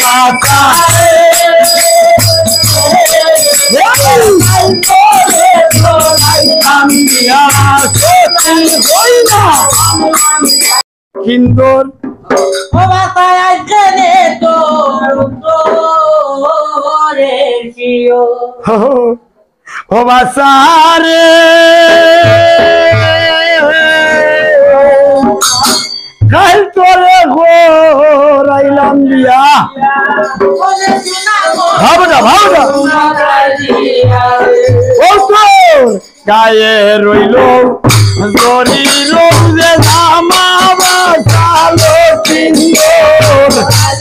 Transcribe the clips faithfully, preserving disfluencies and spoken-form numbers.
বাবা কিন্দর ও বাতায় আইছে রে তোর তোরে শিও ও বাসারে কাল তোরে ঘোরাইলাম দিয়া ভাবো না ভাবো না ও তোর গায়ে রইল জরিল যে জামা বাসালো কিন্দর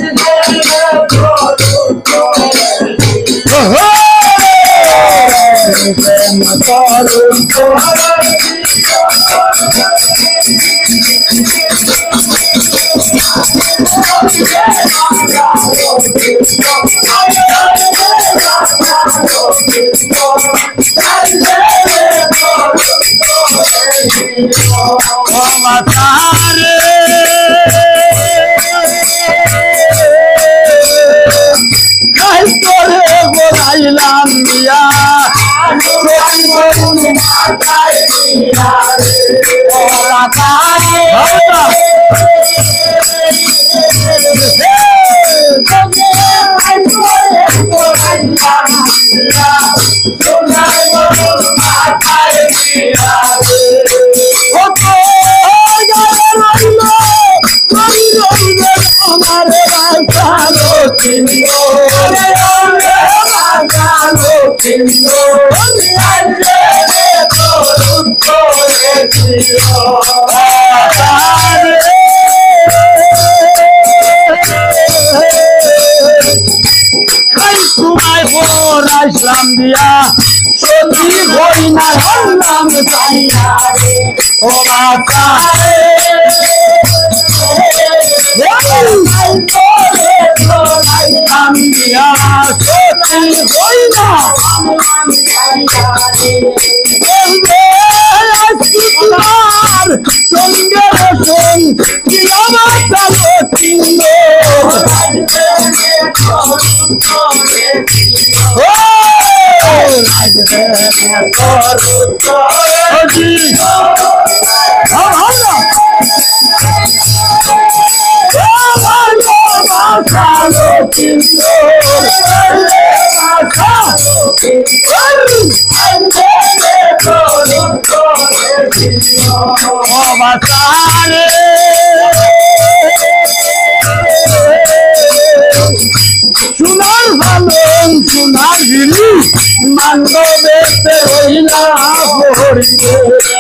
ইসলাম দিয়া সত্যি হই না হলাম চাইয়া ও বাবা দিয়া সত্যি হই না সঙ্গে রসন সোনার ভালন সোনার ভিলি মানবে হইলা হরিবে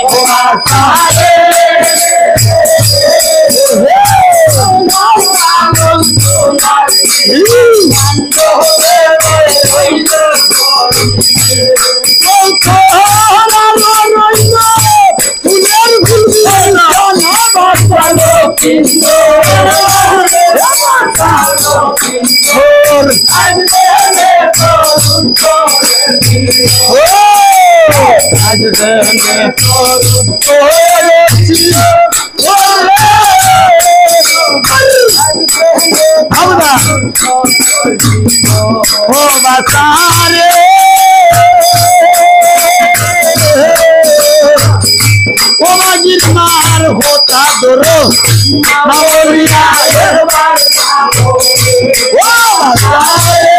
ও বাতারে ও মাজির মার হোতা ধরো মাওলিয়া দরবার ও বাতারে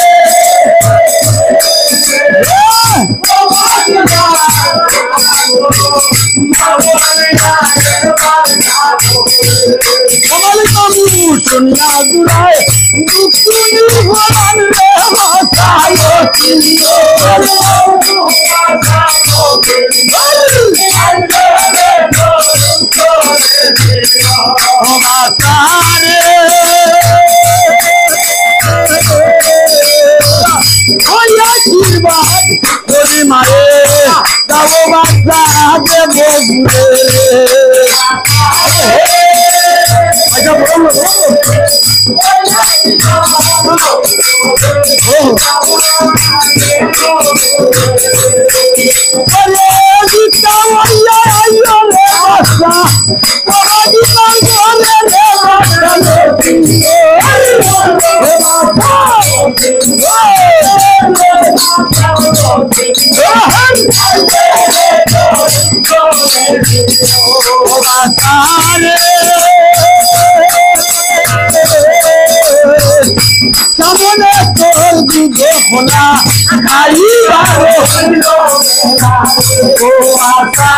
ও মাজির মাওলিয়া দরবার কমল কামু সোনা গুরায় দুকুনি ভরান রে মাথায় কিলো ও বাতারে ওয়া জিরবাদ ওরি মারে দাও বাচ্চা দেব ঘুরে আচ্ছা বলো Oh, সামনে তোর দিকে খোলা খাই ও আশা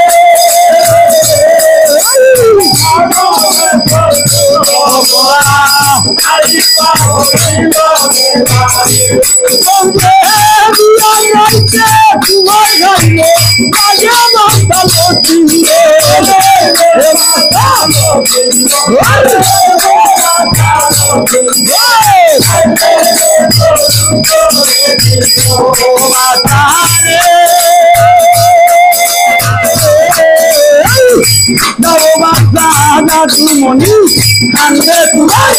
মনি কান্দে তোমার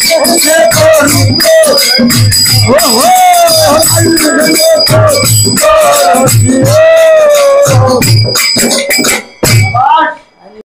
oh, oh, oh,